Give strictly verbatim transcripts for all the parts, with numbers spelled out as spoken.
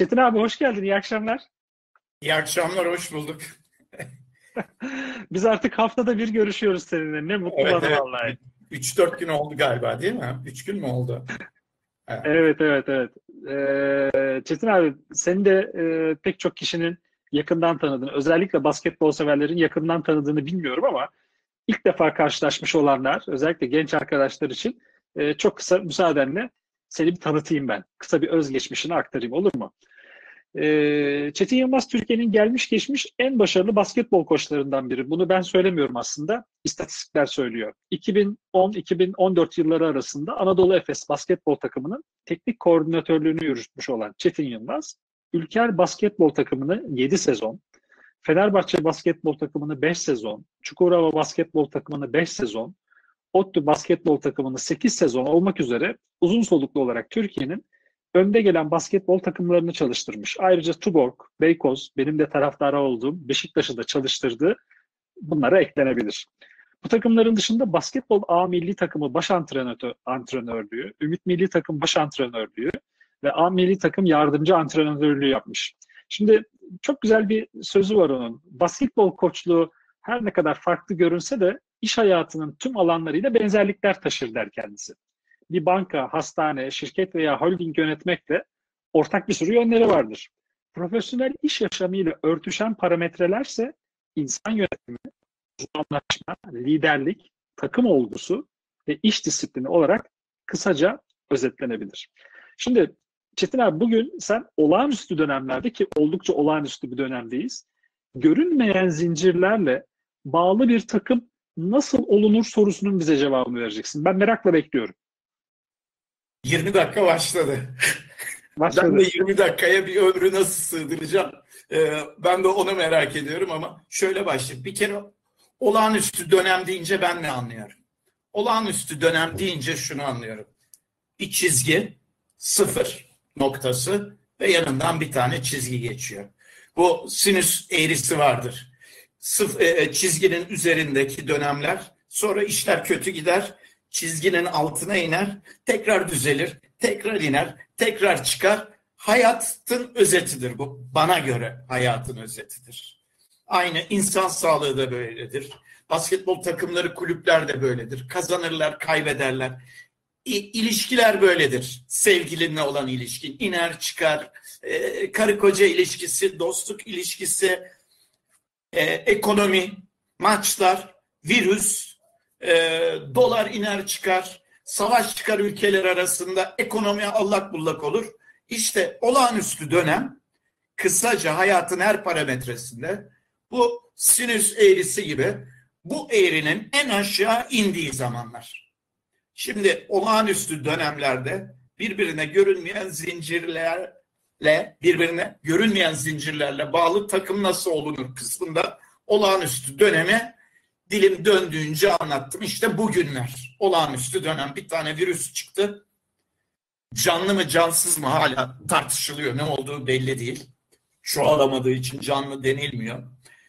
Çetin abi hoş geldin. İyi akşamlar. İyi akşamlar, hoş bulduk. Biz artık haftada bir görüşüyoruz seninle. Ne mutlu Evet, bana evet. vallahi. Üç dört gün oldu galiba, değil mi? Üç gün mü oldu? Evet. Evet, evet, evet. Ee, Çetin abi seni de e, pek çok kişinin yakından tanıdığını, özellikle basketbol severlerin yakından tanıdığını bilmiyorum ama ilk defa karşılaşmış olanlar, özellikle genç arkadaşlar için e, çok kısa müsaadenle seni bir tanıtayım ben. Kısa bir özgeçmişini aktarayım, olur mu? Ee, Çetin Yılmaz Türkiye'nin gelmiş geçmiş en başarılı basketbol koçlarından biri. Bunu ben söylemiyorum aslında. İstatistikler söylüyor. iki bin on-iki bin on dört yılları arasında Anadolu Efes basketbol takımının teknik koordinatörlüğünü yürütmüş olan Çetin Yılmaz, Ülker basketbol takımını yedi sezon, Fenerbahçe basketbol takımını beş sezon, Çukurova basketbol takımını beş sezon, ODTÜ basketbol takımını sekiz sezon olmak üzere uzun soluklu olarak Türkiye'nin önde gelen basketbol takımlarını çalıştırmış. Ayrıca Tuborg, Beykoz, benim de taraftarı olduğum Beşiktaş'ı da çalıştırdığı bunlara eklenebilir. Bu takımların dışında basketbol A milli takımı baş antrenörü, antrenörlüğü, Ümit milli takım baş antrenörlüğü ve A milli takım yardımcı antrenörlüğü yapmış. Şimdi çok güzel bir sözü var onun. Basketbol koçluğu her ne kadar farklı görünse de iş hayatının tüm alanlarıyla benzerlikler taşır der kendisi. Bir banka, hastane, şirket veya holding yönetmekle ortak bir sürü yönleri vardır. Profesyonel iş yaşamıyla örtüşen parametrelerse insan yönetimi, uzmanlaşma, liderlik, takım olgusu ve iş disiplini olarak kısaca özetlenebilir. Şimdi Çetin abi, bugün sen olağanüstü dönemlerde, ki oldukça olağanüstü bir dönemdeyiz, görünmeyen zincirlerle bağlı bir takım nasıl olunur sorusunun bize cevabını vereceksin. Ben merakla bekliyorum. yirmi dakika başladı. Ben de Başladı. yirmi dakikaya bir ömrü nasıl sığdıracağım? Ee, ben de onu merak ediyorum ama şöyle başlayayım. Bir kere olağanüstü dönem deyince ben ne anlıyorum? Olağanüstü dönem deyince şunu anlıyorum. Bir çizgi, sıfır noktası ve yanından bir tane çizgi geçiyor. Bu sinüs eğrisi vardır. Sıf, e, çizginin üzerindeki dönemler, sonra işler kötü gider, çizginin altına iner, tekrar düzelir, tekrar iner, tekrar çıkar. Hayatın özetidir bu. Bana göre hayatın özetidir. Aynı insan sağlığı da böyledir. Basketbol takımları, kulüpler de böyledir. Kazanırlar, kaybederler. İlişkiler böyledir. Sevgilinle olan ilişkin iner çıkar. E, karı koca ilişkisi, dostluk ilişkisi, e, ekonomi, maçlar, virüs, e, dolar iner çıkar, savaş çıkar ülkeler arasında, ekonomi allak bullak olur. İşte olağanüstü dönem kısaca hayatın her parametresinde bu sinüs eğrisi gibi bu eğrinin en aşağı indiği zamanlar. Şimdi olağanüstü dönemlerde birbirine görünmeyen zincirlerle, birbirine görünmeyen zincirlerle bağlı takım nasıl olunur kısmında olağanüstü dönemi dilim döndüğünce anlattım. İşte bugünler olağanüstü dönem. Bir tane virüs çıktı. Canlı mı cansız mı hala tartışılıyor. Ne olduğu belli değil. Çoğalamadığı için canlı denilmiyor.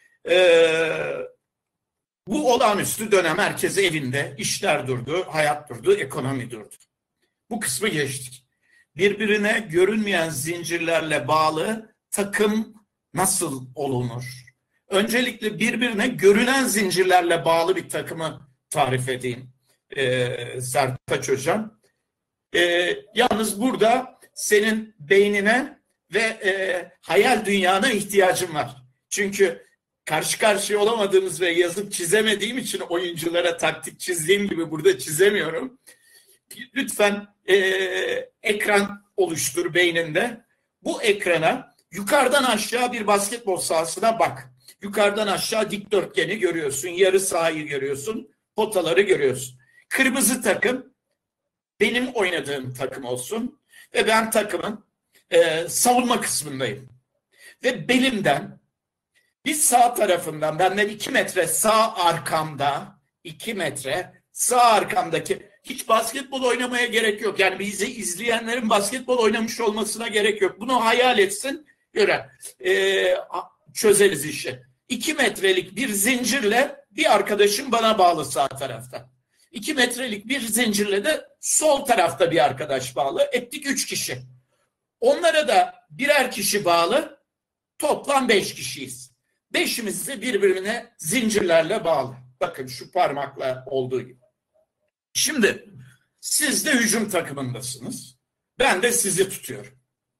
Ee, Bu olağanüstü dönem herkes evinde, işler durdu, hayat durdu, ekonomi durdu. Bu kısmı geçtik. Birbirine görünmeyen zincirlerle bağlı takım nasıl olunur? Öncelikle birbirine görünen zincirlerle bağlı bir takımı tarif edeyim ee, Sertaç Hocam. Ee, yalnız burada senin beynine ve e, hayal dünyana ihtiyacın var. Çünkü karşı karşıya olamadığımız ve yazıp çizemediğim için oyunculara taktik çizdiğim gibi burada çizemiyorum. Lütfen e, ekran oluştur beyninde. Bu ekrana yukarıdan aşağı bir basketbol sahasına bak. Yukarıdan aşağı dikdörtgeni görüyorsun, yarı sahayı görüyorsun, potaları görüyorsun. Kırmızı takım benim oynadığım takım olsun ve ben takımın e, savunma kısmındayım. Ve belimden bir sağ tarafından, benden iki metre sağ arkamda, iki metre sağ arkamdaki, hiç basketbol oynamaya gerek yok. Yani bizi izleyenlerin basketbol oynamış olmasına gerek yok. Bunu hayal etsin, göre ee, çözeriz işi. İki metrelik bir zincirle bir arkadaşım bana bağlı sağ tarafta. İki metrelik bir zincirle de sol tarafta bir arkadaş bağlı. Ettik üç kişi. Onlara da birer kişi bağlı, toplam beş kişiyiz. Beşimiz de birbirine zincirlerle bağlı. Bakın şu parmakla olduğu gibi. Şimdi siz de hücum takımındasınız. Ben de sizi tutuyorum.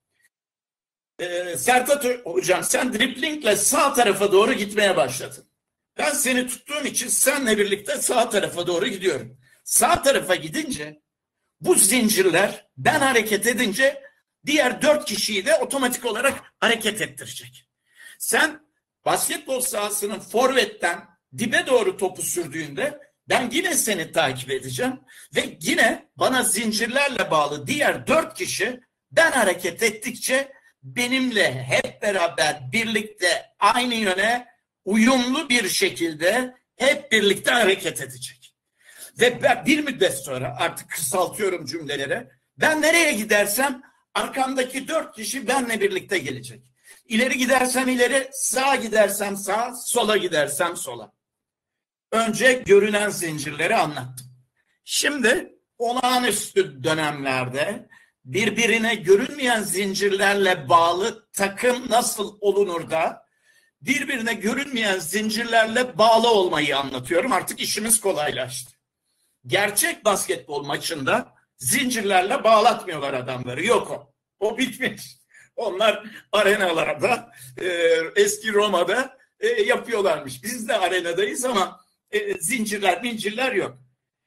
Ee, Sertat hocam, sen driplingle sağ tarafa doğru gitmeye başladın. Ben seni tuttuğum için seninle birlikte sağ tarafa doğru gidiyorum. Sağ tarafa gidince bu zincirler ben hareket edince diğer dört kişiyi de otomatik olarak hareket ettirecek. Sen basketbol sahasının forvetten dibe doğru topu sürdüğünde ben yine seni takip edeceğim ve yine bana zincirlerle bağlı diğer dört kişi ben hareket ettikçe benimle hep beraber birlikte aynı yöne uyumlu bir şekilde hep birlikte hareket edecek. Ve ben bir müddet sonra, artık kısaltıyorum cümlelere, ben nereye gidersem arkamdaki dört kişi benimle birlikte gelecek. İleri gidersem ileri, sağa gidersem sağa, sola gidersem sola. Önce görünen zincirleri anlattım. Şimdi olağanüstü dönemlerde birbirine görünmeyen zincirlerle bağlı takım nasıl olunur da birbirine görünmeyen zincirlerle bağlı olmayı anlatıyorum. Artık işimiz kolaylaştı. Gerçek basketbol maçında zincirlerle bağlatmıyorlar adamları. Yok o. O bitmiş. Onlar arenalarda, e, eski Roma'da e, yapıyorlarmış. Biz de arenadayız ama e, zincirler, mincirler yok.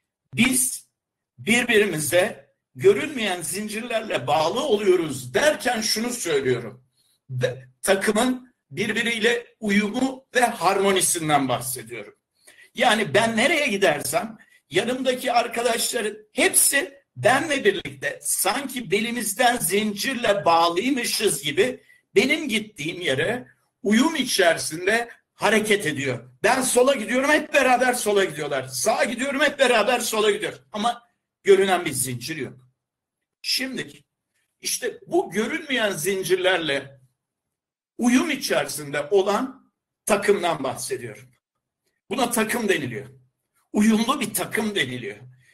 Biz birbirimize görünmeyen zincirlerle bağlı oluyoruz derken şunu söylüyorum. De, takımın birbiriyle uyumu ve harmonisinden bahsediyorum. Yani ben nereye gidersem yanımdaki arkadaşların hepsi benle birlikte sanki belimizden zincirle bağlıymışız gibi benim gittiğim yere uyum içerisinde hareket ediyor. Ben sola gidiyorum, hep beraber sola gidiyorlar. Sağa gidiyorum, hep beraber sola gidiyor. Ama görünen bir zincir yok. Şimdi işte bu görünmeyen zincirlerle uyum içerisinde olan takımdan bahsediyorum. Buna takım deniliyor. Uyumlu bir takım deniliyor.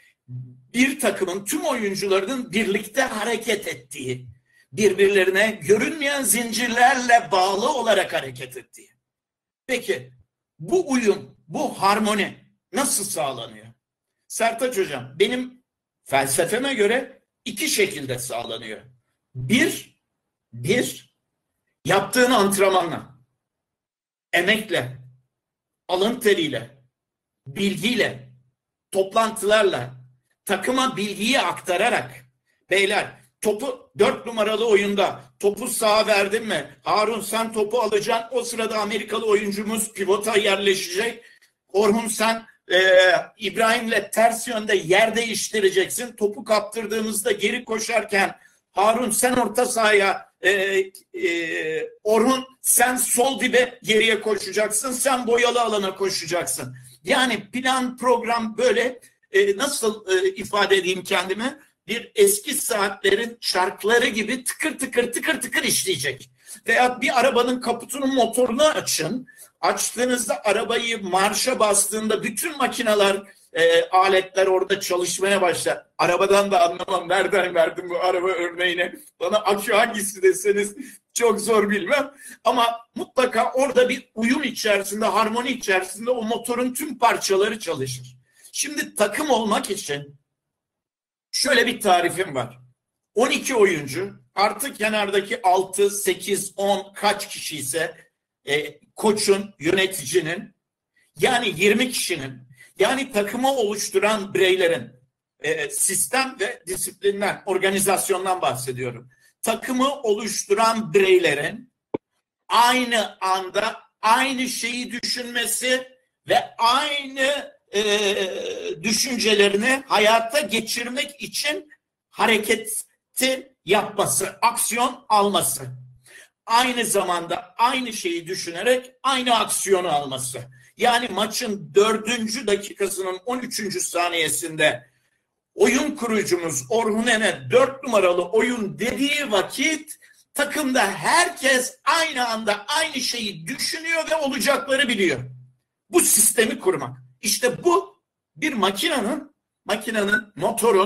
Bir takımın tüm oyuncularının birlikte hareket ettiği, birbirlerine görünmeyen zincirlerle bağlı olarak hareket ettiği. Peki bu uyum, bu harmoni nasıl sağlanıyor? Sertaç hocam, benim felsefeme göre iki şekilde sağlanıyor. Bir, bir yaptığın antrenmanla, emekle, alın teriyle, bilgiyle, toplantılarla, takıma bilgiyi aktararak, beyler topu dört numaralı oyunda topu sağa verdin mi? Harun sen topu alacaksın. O sırada Amerikalı oyuncumuz pivota yerleşecek. Orhun sen e, İbrahim'le ters yönde yer değiştireceksin. Topu kaptırdığımızda geri koşarken Harun sen orta sahaya, e, e, Orhun sen sol dibe geriye koşacaksın. Sen boyalı alana koşacaksın. Yani plan program böyle e, nasıl e, ifade edeyim kendimi? Bir eski saatlerin çarkları gibi tıkır tıkır tıkır tıkır işleyecek. Veya bir arabanın kaputunun motorunu açın. Açtığınızda arabayı marşa bastığında bütün makineler, e, aletler orada çalışmaya başlar. Arabadan da anlamam. Nereden verdim bu araba örneğini? Bana akü hangisi deseniz çok zor bilmem. Ama mutlaka orada bir uyum içerisinde, harmoni içerisinde o motorun tüm parçaları çalışır. Şimdi takım olmak için şöyle bir tarifim var. on iki oyuncu artık kenardaki altı, sekiz, on kaç kişi ise e, koçun, yöneticinin yani yirmi kişinin yani takımı oluşturan bireylerin e, sistem ve disiplinden, organizasyondan bahsediyorum. Takımı oluşturan bireylerin aynı anda aynı şeyi düşünmesi ve aynı e, düşüncelerini hayata geçirmek için hareketi yapması, aksiyon alması. Aynı zamanda aynı şeyi düşünerek aynı aksiyonu alması. Yani maçın dördüncü dakikasının on üçüncü saniyesinde oyun kurucumuz Orhun Ene dört numaralı oyun dediği vakit takımda herkes aynı anda aynı şeyi düşünüyor ve olacakları biliyor. Bu sistemi kurmak. İşte bu bir makinenin, makinenin, motorun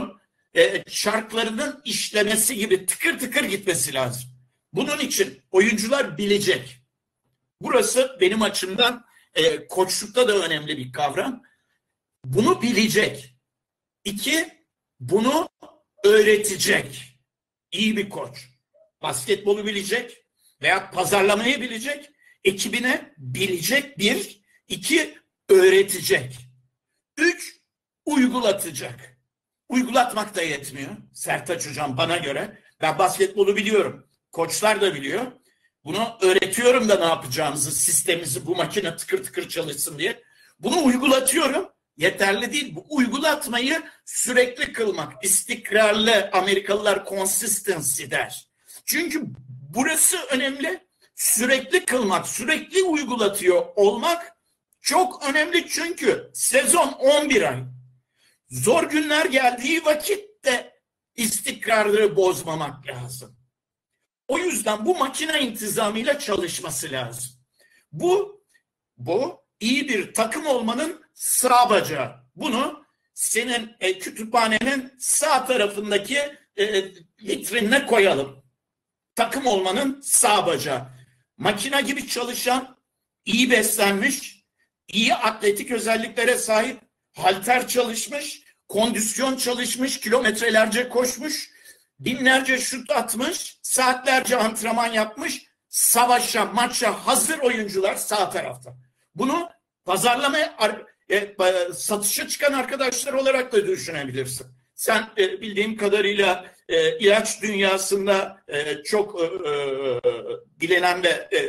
e, çarklarının işlemesi gibi tıkır tıkır gitmesi lazım. Bunun için oyuncular bilecek. Burası benim açımdan e, koçlukta da önemli bir kavram. Bunu bilecek. İki, bunu öğretecek. İyi bir koç. Basketbolu bilecek veya pazarlamayı bilecek. Ekibine bilecek bir, iki, öğretecek. Üç, uygulatacak. Uygulatmak da yetmiyor. Sertaç Hocam bana göre. Ben basketbolu biliyorum. Koçlar da biliyor. Bunu öğretiyorum da ne yapacağımızı, sistemimizi, bu makine tıkır tıkır çalışsın diye. Bunu uygulatıyorum. Yeterli değil. Bu uygulatmayı sürekli kılmak. İstikrarlı, Amerikalılar consistency der. Çünkü burası önemli. Sürekli kılmak, sürekli uygulatıyor olmak çok önemli, çünkü sezon on bir ay. Zor günler geldiği vakitte istikrarları bozmamak lazım. O yüzden bu makine intizamıyla çalışması lazım. Bu, bu iyi bir takım olmanın sağ bacağı. Bunu senin e, kütüphanenin sağ tarafındaki e, vitrinine koyalım. Takım olmanın sağ bacağı. Makine gibi çalışan, iyi beslenmiş, iyi atletik özelliklere sahip, halter çalışmış, kondisyon çalışmış, kilometrelerce koşmuş, binlerce şut atmış, saatlerce antrenman yapmış, savaşa, maça hazır oyuncular sağ tarafta. Bunu pazarlamaya, e, satışa çıkan arkadaşlar olarak da düşünebilirsin. Sen e, bildiğim kadarıyla e, ilaç dünyasında e, çok e, e, bilinen ve e,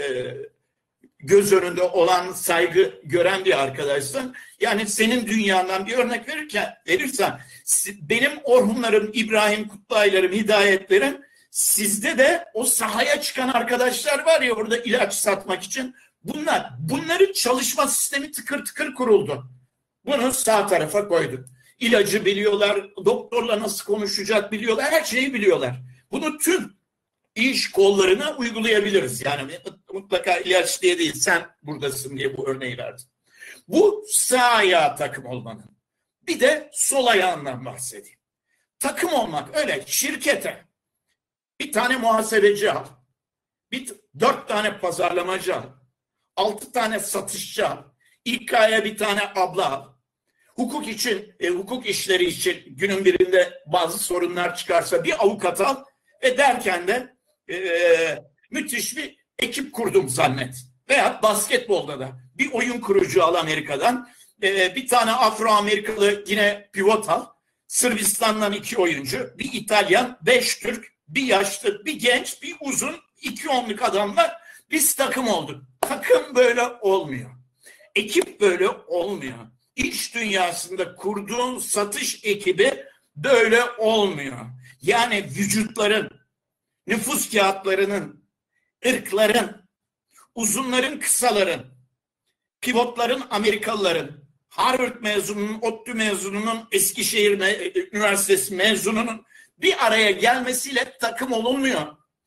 göz önünde olan, saygı gören bir arkadaşsın. Yani senin dünyandan bir örnek verirken verirsen, benim Orhunlarım, İbrahim Kutluaylarım, Hidayetlerim, sizde de o sahaya çıkan arkadaşlar var ya orada ilaç satmak için. Bunlar, bunların çalışma sistemi tıkır tıkır kuruldu. Bunu sağ tarafa koyduk. İlacı biliyorlar, doktorla nasıl konuşacak biliyorlar, her şeyi biliyorlar. Bunu tüm iş kollarına uygulayabiliriz. Yani mutlaka ilaç diye değil, sen buradasın diye bu örneği verdim. Bu sağ ayağı takım olmanın. Bir de sol ayağından bahsedeyim. Takım olmak öyle şirkete bir tane muhasebeci al, bir, dört tane pazarlamacı al, altı tane satışçı al, İK'ya bir tane abla al. Hukuk için, e, hukuk işleri için günün birinde bazı sorunlar çıkarsa bir avukat al ve derken de e, müthiş bir ekip kurdum zannet. Veya basketbolda da bir oyun kurucu al Amerika'dan, e, bir tane Afro-Amerikalı yine pivot al, Sırbistan'dan iki oyuncu, bir İtalyan, beş Türk, bir yaşlı, bir genç, bir uzun, iki onluk adamlar, biz takım olduk. Takım böyle olmuyor. Ekip böyle olmuyor. İş dünyasında kurduğun satış ekibi böyle olmuyor. Yani vücutların, nüfus kağıtlarının, ırkların, uzunların, kısaların, pivotların, Amerikalıların, Harvard mezununun, ODTÜ mezununun, Eskişehir Üniversitesi mezununun bir araya gelmesiyle takım olunmuyor.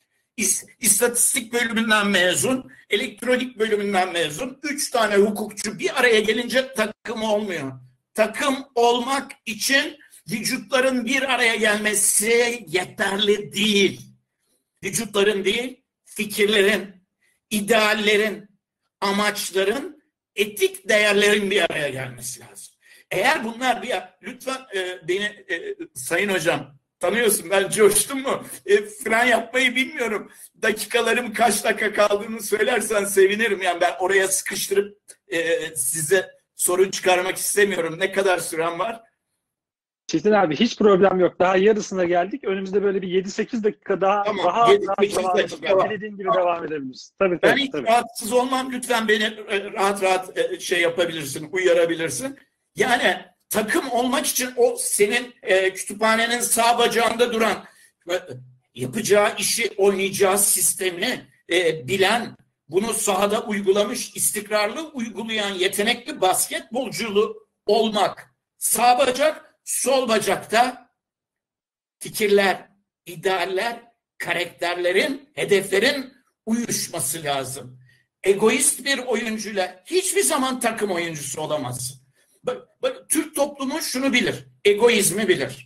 İstatistik bölümünden mezun, elektronik bölümünden mezun, üç tane hukukçu bir araya gelince takım olmuyor. Takım olmak için vücutların bir araya gelmesi yeterli değil. Vücutların değil, fikirlerin, ideallerin, amaçların, etik değerlerin bir araya gelmesi lazım. Eğer bunlar bir, lütfen e, beni e, Sayın Hocam, tanıyorsun, ben coştum mu? E, fren yapmayı bilmiyorum. Dakikalarım kaç dakika kaldığını söylersen sevinirim. Yani ben oraya sıkıştırıp e, size sorun çıkarmak istemiyorum. Ne kadar süren var? Çetin abi hiç problem yok. Daha yarısına geldik. Önümüzde böyle bir yedi sekiz dakika daha tamam, rahat yedi sekiz rahat dakika devam, var. dilediğin gibi Tamam. devam edebiliriz. Tabii, ben tabii, hiç tabii. rahatsız olmam. Lütfen beni rahat rahat şey yapabilirsin, uyarabilirsin. Yani takım olmak için o senin e, kütüphanenin sağ bacağında duran, yapacağı işi, oynayacağı sistemi e, bilen, bunu sahada uygulamış, istikrarlı uygulayan yetenekli basketbolculu olmak. Sağ bacak, sol bacakta fikirler, idealler, karakterlerin, hedeflerin uyuşması lazım. Egoist bir oyuncuyla hiçbir zaman takım oyuncusu olamazsın. Bak, bak, Türk toplumu şunu bilir, egoizmi bilir.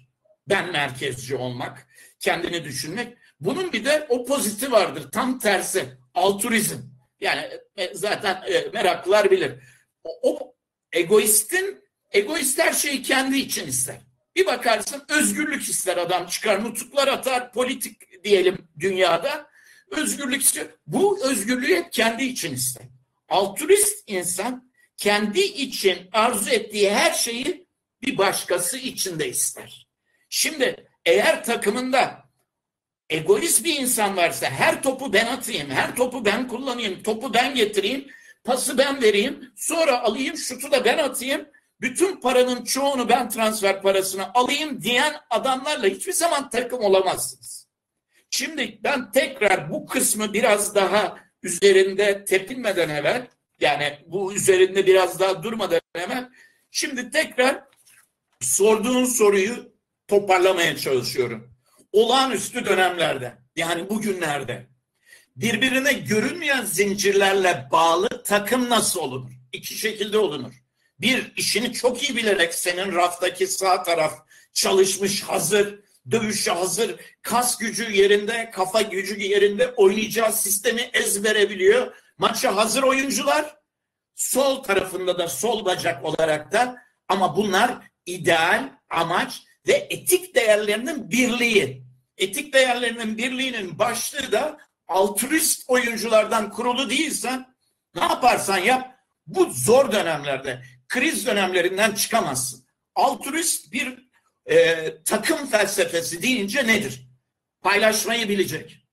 Ben merkezci olmak, kendini düşünmek. Bunun bir de opoziti vardır. Tam tersi. Altruizm. Yani zaten meraklılar bilir. O, o egoistin, egoist her şeyi kendi için ister. Bir bakarsın özgürlük ister adam, çıkar nutuklar atar, politik diyelim dünyada. Özgürlük istiyor. Bu özgürlüğü hep kendi için ister. Altruist insan kendi için arzu ettiği her şeyi bir başkası için de ister. Şimdi eğer takımında egoist bir insan varsa, her topu ben atayım, her topu ben kullanayım, topu ben getireyim, pası ben vereyim, sonra alayım, şutu da ben atayım, bütün paranın çoğunu ben transfer parasına alayım diyen adamlarla hiçbir zaman takım olamazsınız. Şimdi ben tekrar bu kısmı biraz daha üzerinde tepinmeden evvel, yani bu üzerinde biraz daha durmadan evvel, şimdi tekrar sorduğun soruyu toparlamaya çalışıyorum. Olağanüstü dönemlerde, yani bugünlerde birbirine görünmeyen zincirlerle bağlı takım nasıl olunur? İki şekilde olunur. Bir, işini çok iyi bilerek senin raftaki sağ taraf çalışmış, hazır, dövüşe hazır, kas gücü yerinde, kafa gücü yerinde, oynayacağı sistemi ezbere biliyor. Maça hazır oyuncular, sol tarafında da sol bacak olarak da, ama bunlar ideal, amaç ve etik değerlerinin birliği. Etik değerlerinin birliğinin başlığı da altruist oyunculardan kurulu değilsen ne yaparsan yap bu zor dönemlerde, kriz dönemlerinden çıkamazsın. Altruist bir e, takım felsefesi deyince nedir? Paylaşmayı bilecek.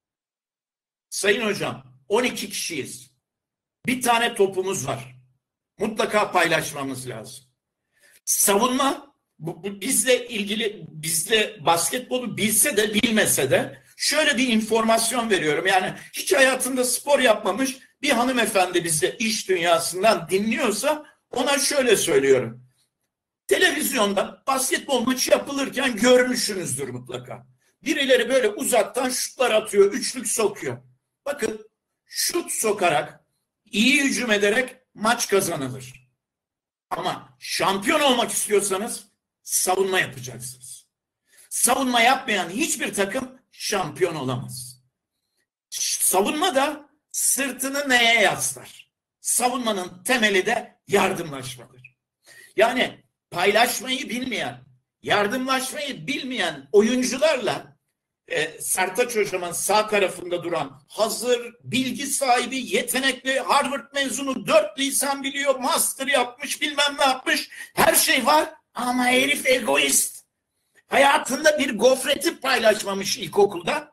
Sayın hocam, on iki kişiyiz. Bir tane topumuz var. Mutlaka paylaşmamız lazım. Savunma, bu, bu bizle ilgili, bizle basketbolu bilse de bilmese de şöyle bir informasyon veriyorum. Yani hiç hayatında spor yapmamış bir hanımefendi bizi iş dünyasından dinliyorsa ona şöyle söylüyorum. Televizyonda basketbol maçı yapılırken görmüşsünüzdür mutlaka. Birileri böyle uzaktan şutlar atıyor, üçlük sokuyor. Bakın, şut sokarak, iyi hücum ederek maç kazanılır. Ama şampiyon olmak istiyorsanız savunma yapacaksınız. Savunma yapmayan hiçbir takım şampiyon olamaz. Savunma da sırtını neye yaslar? Savunmanın temeli de yardımlaşmadır. Yani paylaşmayı bilmeyen, yardımlaşmayı bilmeyen oyuncularla e, Sertaç Hocam'ın sağ tarafında duran hazır, bilgi sahibi, yetenekli, Harvard mezunu, dört lisan biliyor, master yapmış, bilmem ne yapmış, her şey var ama herif egoist. Hayatında bir gofreti paylaşmamış ilkokulda,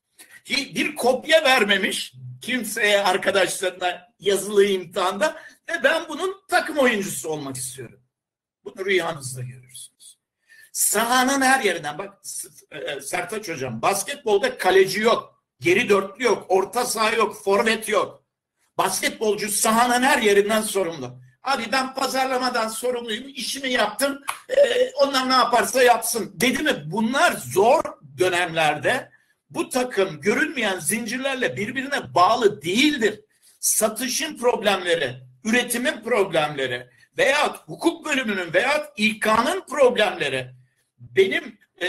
bir kopya vermemiş kimseye, arkadaşlarına yazılı imtihanda ve ben bunun takım oyuncusu olmak istiyorum. Bunu rüyanızda görürsünüz. Sahanın her yerinden, bak Sertaç Hocam, basketbolda kaleci yok, geri dörtlü yok, orta saha yok, forvet yok. Basketbolcu sahanın her yerinden sorumlu. Abi ben pazarlamadan sorumluyum, işimi yaptım, ee, onlar ne yaparsa yapsın dedi mi? Bunlar zor dönemlerde bu takım görünmeyen zincirlerle birbirine bağlı değildir. Satışın problemleri, üretimin problemleri veyahut hukuk bölümünün veyahut İK'nın problemleri, benim e,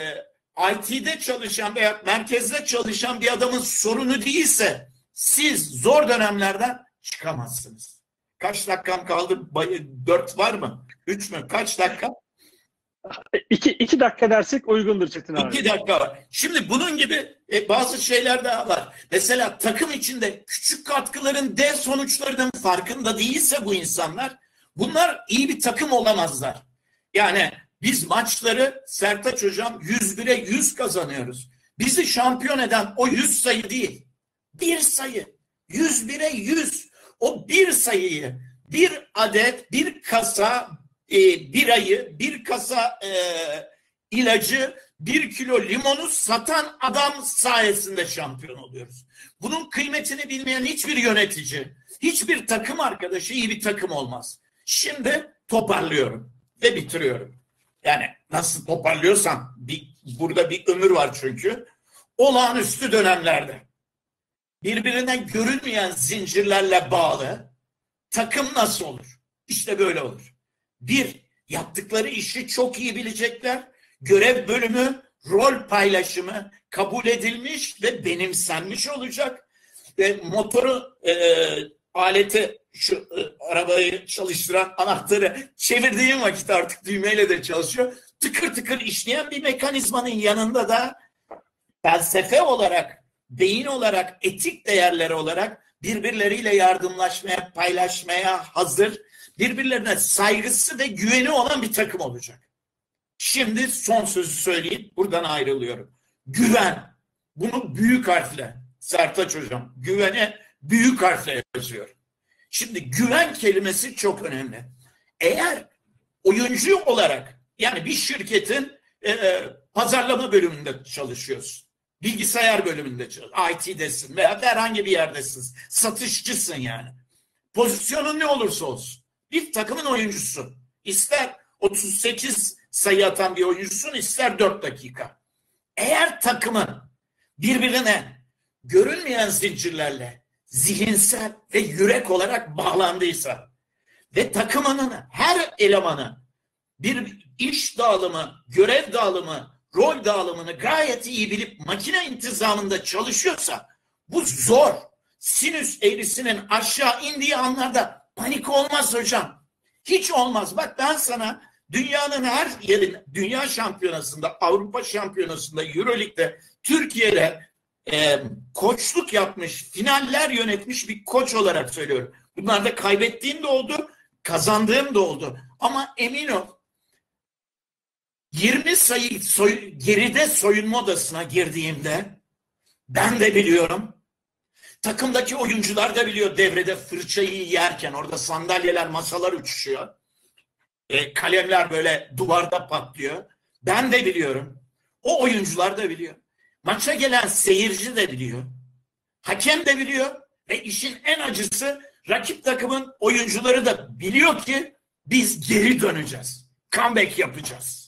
I T'de çalışan veya merkezde çalışan bir adamın sorunu değilse siz zor dönemlerden çıkamazsınız. Kaç dakikam kaldı? Dört var mı? Üç mü? Kaç dakika? İki, iki dakika dersek uygundur Çetin abi. İki dakika var. Şimdi bunun gibi e, bazı şeyler daha var. Mesela takım içinde küçük katkıların dev sonuçlarının farkında değilse bu insanlar, bunlar iyi bir takım olamazlar. Yani biz maçları Sertaç Hocam yüz bire yüz kazanıyoruz. Bizi şampiyon eden o yüz sayı değil. Bir sayı. yüz bire yüz. O bir sayıyı, bir adet, bir kasa e, birayı, bir kasa e, ilacı, bir kilo limonu satan adam sayesinde şampiyon oluyoruz. Bunun kıymetini bilmeyen hiçbir yönetici, hiçbir takım arkadaşı iyi bir takım olmaz. Şimdi toparlıyorum ve bitiriyorum. Yani nasıl toparlıyorsam, bir, burada bir ömür var çünkü. Olağanüstü dönemlerde birbirine görünmeyen zincirlerle bağlı takım nasıl olur? İşte böyle olur. Bir, yaptıkları işi çok iyi bilecekler. görev bölümü, rol paylaşımı kabul edilmiş ve benimsenmiş olacak. Ve motoru, e, aleti, şu e, arabayı çalıştıran anahtarı çevirdiğim vakit artık düğmeyle de çalışıyor. Tıkır tıkır işleyen bir mekanizmanın yanında da felsefe olarak, beyin olarak, etik değerleri olarak birbirleriyle yardımlaşmaya, paylaşmaya hazır, birbirlerine saygısı ve güveni olan bir takım olacak. Şimdi son sözü söyleyeyim, buradan ayrılıyorum. Güven. Bunu büyük harfle, Sertaç Hocam, güvene büyük harfle yazıyor. Şimdi güven kelimesi çok önemli. Eğer oyuncu olarak, yani bir şirketin e, pazarlama bölümünde çalışıyorsun, bilgisayar bölümünde çalışıyorsun, I T'desin veya herhangi bir yerdesin, satışçısın yani. Pozisyonun ne olursa olsun, bir takımın oyuncusu, ister otuz sekiz sayı atan bir oyuncusun, ister dört dakika. Eğer takımın birbirine görünmeyen zincirlerle zihinsel ve yürek olarak bağlandıysa ve takımının her elemanı bir iş dağılımı, görev dağılımı, rol dağılımını gayet iyi bilip makine intizamında çalışıyorsa bu zor. Sinüs eğrisinin aşağı indiği anlarda panik olmaz hocam. Hiç olmaz. Bak ben sana dünyanın her yerinde, dünya şampiyonasında, Avrupa şampiyonasında, Euroleague'de, Türkiye'de e, koçluk yapmış, finaller yönetmiş bir koç olarak söylüyorum. Bunlarda kaybettiğim de oldu, kazandığım da oldu. Ama emin ol, yirmi sayı soy, geride soyunma odasına girdiğimde ben de biliyorum, takımdaki oyuncular da biliyor, devrede fırçayı yerken orada sandalyeler, masalar uçuşuyor. E, kalemler böyle duvarda patlıyor. Ben de biliyorum. O oyuncular da biliyor. Maça gelen seyirci de biliyor. Hakem de biliyor. Ve işin en acısı, rakip takımın oyuncuları da biliyor ki biz geri döneceğiz. Comeback yapacağız.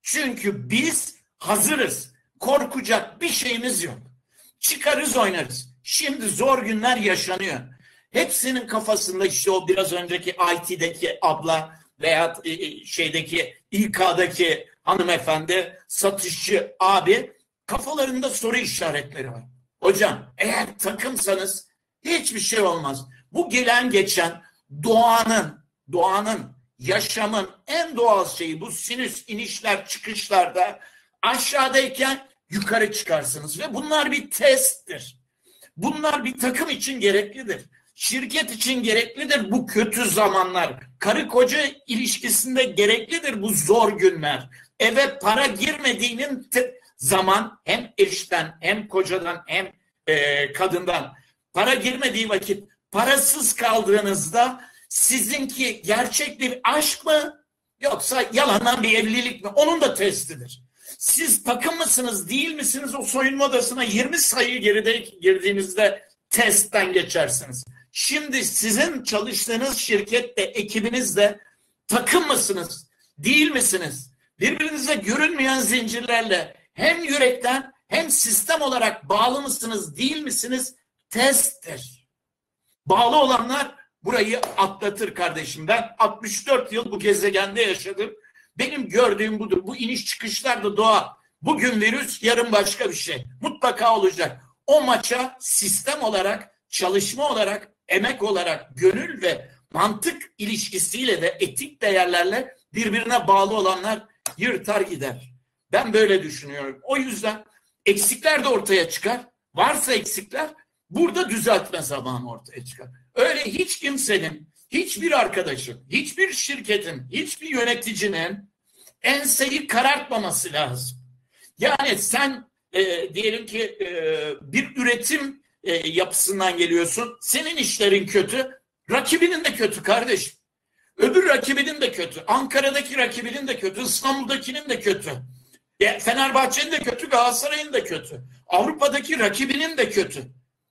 Çünkü biz hazırız. Korkacak bir şeyimiz yok. Çıkarız oynarız. Şimdi zor günler yaşanıyor. Hepsinin kafasında işte o biraz önceki I T'deki abla veya şeydeki İK'daki hanımefendi, satışçı abi, kafalarında soru işaretleri var. Hocam eğer takımsanız hiçbir şey olmaz. Bu gelen geçen doğanın, doğanın, yaşamın en doğal şeyi, bu sinüs inişler çıkışlarda aşağıdayken yukarı çıkarsınız ve bunlar bir testtir. Bunlar bir takım için gereklidir. Şirket için gereklidir bu kötü zamanlar. Karı koca ilişkisinde gereklidir bu zor günler. Eve para girmediğinin zaman hem eşten hem kocadan hem e, kadından para girmediği vakit, parasız kaldığınızda sizinki gerçek bir aşk mı yoksa yalandan bir evlilik mi? Onun da testidir. Siz takım mısınız değil misiniz, o soyunma odasına yirmi sayı geride girdiğinizde testten geçersiniz. Şimdi sizin çalıştığınız şirkette, ekibinizde takım mısınız değil misiniz? Birbirinize görünmeyen zincirlerle hem yürekten hem sistem olarak bağlı mısınız değil misiniz? Testtir. Bağlı olanlar burayı atlatır kardeşim. Ben altmış dört yıl bu gezegende yaşadım. Benim gördüğüm budur. Bu iniş çıkışlar da doğa. Bugün virüs, yarın başka bir şey. Mutlaka olacak. O maça sistem olarak, çalışma olarak, emek olarak, gönül ve mantık ilişkisiyle ve etik değerlerle birbirine bağlı olanlar yırtar gider. Ben böyle düşünüyorum. O yüzden eksikler de ortaya çıkar. Varsa eksikler, burada düzeltme zamanı ortaya çıkar. Öyle hiç kimsenin, hiçbir arkadaşın, hiçbir şirketin, hiçbir yöneticinin enseyi karartmaması lazım. Yani sen e, diyelim ki e, bir üretim e, yapısından geliyorsun. Senin işlerin kötü, rakibinin de kötü kardeşim. Öbür rakibinin de kötü. Ankara'daki rakibinin de kötü, İstanbul'dakinin de kötü. E, Fenerbahçe'nin de kötü, Galatasaray'ın da kötü. Avrupa'daki rakibinin de kötü.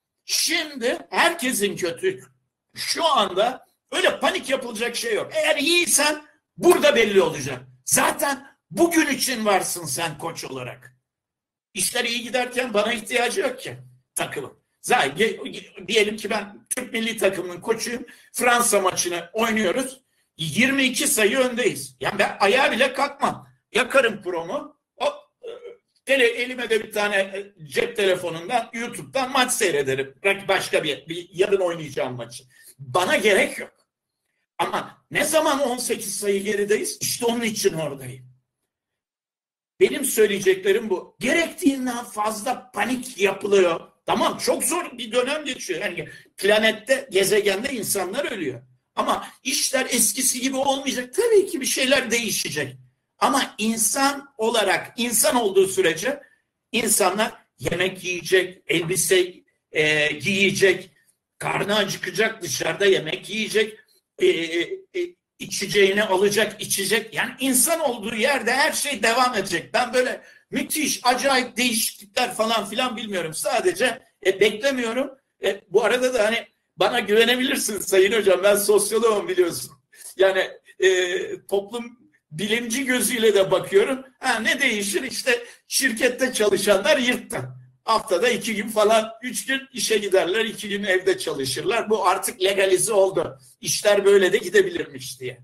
Şimdi herkesin kötü. Şu anda öyle panik yapılacak şey yok. Eğer iyiysen burada belli olacak. Zaten bugün için varsın sen koç olarak. İşler iyi giderken bana ihtiyacı yok ki takımın. Zaten diyelim ki ben Türk milli takımının koçuyum. Fransa maçını oynuyoruz. yirmi iki sayı öndeyiz. Yani ben ayağa bile kalkmam. Yakarım promu. Tele, elime de bir tane cep telefonundan, YouTube'dan maç seyrederim. Başka bir, bir yarın oynayacağım maçı. Bana gerek yok. Ama ne zaman on sekiz sayı gerideyiz? İşte onun için oradayım. Benim söyleyeceklerim bu. Gerektiğinden fazla panik yapılıyor. Tamam, çok zor bir dönem geçiyor. Yani planette, gezegende insanlar ölüyor. Ama işler eskisi gibi olmayacak. Tabii ki bir şeyler değişecek. Ama insan olarak, insan olduğu sürece insanlar yemek yiyecek, elbise e, giyecek, karnı acıkacak, dışarıda yemek yiyecek, e, e, içeceğini alacak, içecek. Yani insan olduğu yerde her şey devam edecek. Ben böyle müthiş, acayip değişiklikler falan filan bilmiyorum. Sadece e, beklemiyorum. E, bu arada da hani bana güvenebilirsin Sayın Hocam. Ben sosyoloğum biliyorsun. Yani e, toplum bilimci gözüyle de bakıyorum. Ha, ne değişir? İşte şirkette çalışanlar yırttı. Haftada iki gün falan, üç gün işe giderler, iki gün evde çalışırlar. Bu artık legalize oldu. İşler böyle de gidebilirmiş diye.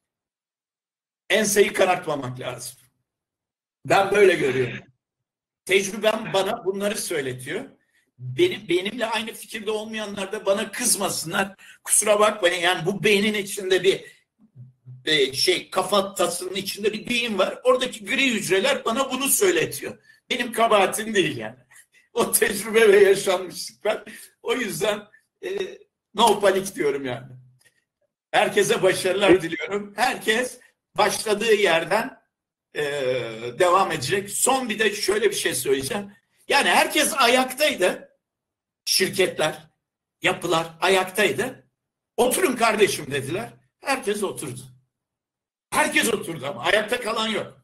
Enseyi karartmamak lazım. Ben böyle görüyorum. Tecrübem bana bunları söyletiyor. Benim, benimle aynı fikirde olmayanlar da bana kızmasınlar. Kusura bakmayın, yani bu beynin içinde bir, bir şey, kafa tasının içinde bir beyin var. Oradaki gri hücreler bana bunu söyletiyor. Benim kabahatim değil yani. O tecrübe ve yaşanmışlıklar. O yüzden e, no panik diyorum yani. Herkese başarılar diliyorum. Herkes başladığı yerden e, devam edecek. Son bir de şöyle bir şey söyleyeceğim. Yani herkes ayaktaydı. Şirketler, yapılar ayaktaydı. Oturun kardeşim dediler. Herkes oturdu. Herkes oturdu ama ayakta kalan yok.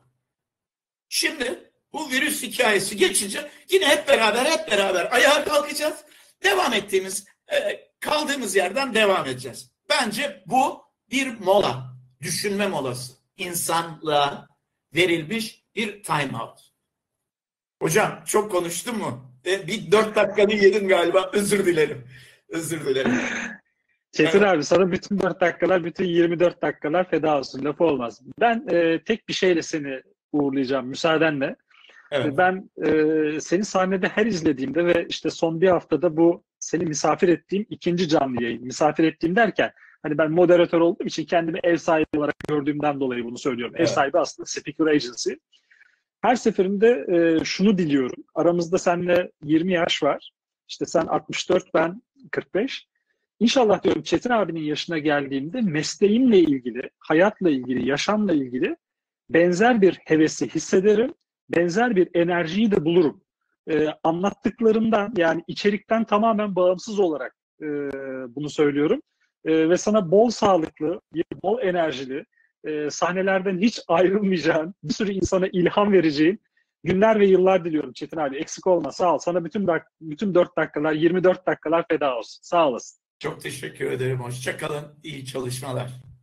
Şimdi bu virüs hikayesi geçince yine hep beraber hep beraber ayağa kalkacağız. Devam ettiğimiz, kaldığımız yerden devam edeceğiz. Bence bu bir mola, düşünme molası. İnsanlığa verilmiş bir time out. Hocam çok konuştum mu? Bir dört dakikanı yedim galiba. Özür dilerim. Özür dilerim. Çetin Evet. abi, sana bütün dört dakikalar, bütün yirmi dört dakikalar feda olsun. Lafı olmaz. Ben e, tek bir şeyle seni uğurlayacağım müsaadenle. Evet. Ben e, seni sahnede her izlediğimde ve işte son bir haftada bu seni misafir ettiğim ikinci canlı yayın. Misafir ettiğim derken hani ben moderatör olduğum için kendimi ev sahibi olarak gördüğümden dolayı bunu söylüyorum. Evet. Ev sahibi aslında Speaker Agency. Her seferinde e, şunu diliyorum. Aramızda seninle yirmi yaş var. İşte sen altmış dört, ben kırk beş. İnşallah diyorum Çetin abinin yaşına geldiğimde mesleğimle ilgili, hayatla ilgili, yaşamla ilgili benzer bir hevesi hissederim. Benzer bir enerjiyi de bulurum. Ee, anlattıklarımdan, yani içerikten tamamen bağımsız olarak e, bunu söylüyorum. E, ve sana bol sağlıklı, bol enerjili, e, sahnelerden hiç ayrılmayacağın, bir sürü insana ilham vereceğin günler ve yıllar diliyorum Çetin abi. Eksik olma, sağ ol. Sana bütün bütün dört dakikalar, yirmi dört dakikalar feda olsun. Sağ olasın. Çok teşekkür ederim. Hoşça kalın. İyi çalışmalar.